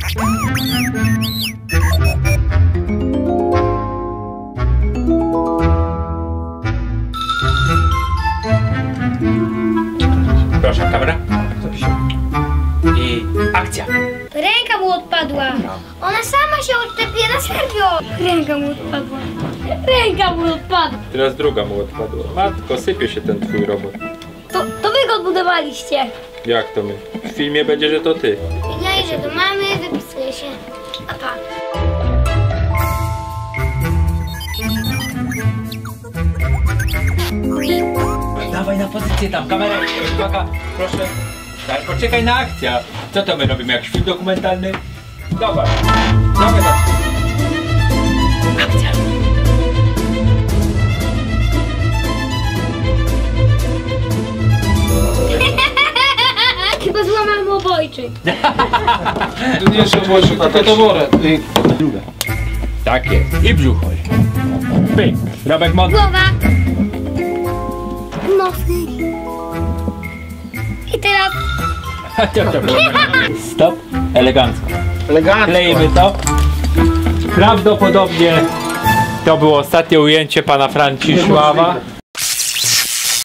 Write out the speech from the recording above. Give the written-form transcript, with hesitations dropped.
Proszę, kamera. I akcja. Ręka mu odpadła. Ona sama się odczepie, na serio. Ręka mu odpadła. Ręka mu odpadła. Teraz druga mu odpadła. Matko, sypie się ten twój robot. To wy go odbudowaliście. Jak to my? W filmie będzie, że to ty. Ja idę do mamy, wypisuję się. A pa. Dawaj na pozycję tam, kamera, uwaga, proszę. Daj, poczekaj na akcja. Co to my robimy, jakiś film dokumentalny? Dobra, dawaj na akcja. Chyba złamałem obojczyk. To nie jest obojczyk, tylko to worek. Druga. Tak jest. I brzuch. Pyk. Robek mocno. Głowa. Nosy. I teraz... Stop. Elegancko. Elegancko. Klejmy to. Prawdopodobnie to było ostatnie ujęcie pana Francisława.